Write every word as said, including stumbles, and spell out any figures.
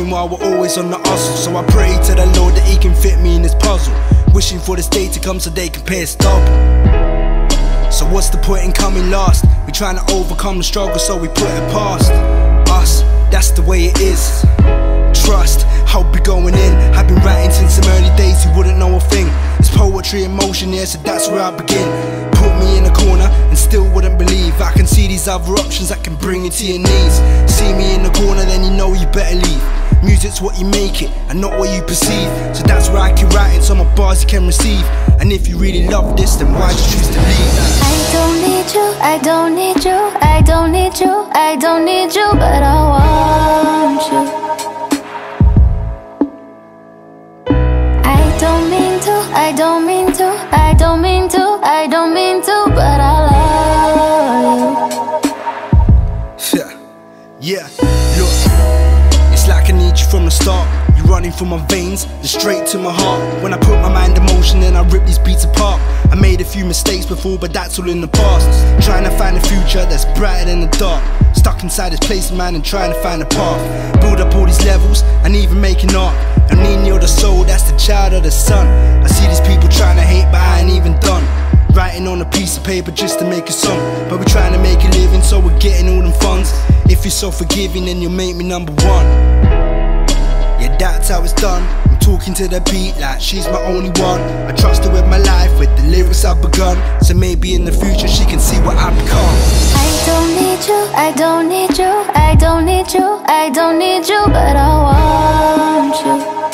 living while we're always on the hustle. So I pray to the Lord that He can fit me in this puzzle, wishing for this day to come so they can pay us double. So what's the point in coming last? We trying to overcome the struggle, so we put it past us. That's the way it is. Trust, I'll be going in. I've been writing since some early days, you wouldn't know a thing. It's poetry in motion, yeah, so that's where I begin. Put me in a corner and still wouldn't believe I can see these other options that can bring you to your knees. See me in the corner, then you know you better leave. Music's what you make it, and not what you perceive. So that's where I keep writing, so my bars you can receive. And if you really love this, then why'd you choose to leave? I don't need you, I don't need you, I don't need you, I don't need you, but I want you. I don't mean to, I don't mean to, I don't mean to, I don't mean to, but I love you. Yeah, look, it's like I need you from the start. You're running through my veins, and straight to my heart. When I put my mind in motion, then I rip these beats apart. I made a few mistakes before, but that's all in the past. Trying to find a future that's brighter than the dark. Stuck inside this place, man, and trying to find a path. Build up all these levels, and even making art. And Nino Del Sol, that's the child of the sun. I see these people trying to hate, but I ain't even done. Writing on a piece of paper just to make a song, but we're trying to make a living, so we're getting all them funds. If you're so forgiving, then you'll make me number one. Yeah, that's how it's done. I'm talking to the beat like she's my only one. I trust her with my life, with the lyrics I've begun. So maybe in the future she can see what I've become. I don't need you, I don't need you, I don't need you, I don't need you, but I want you.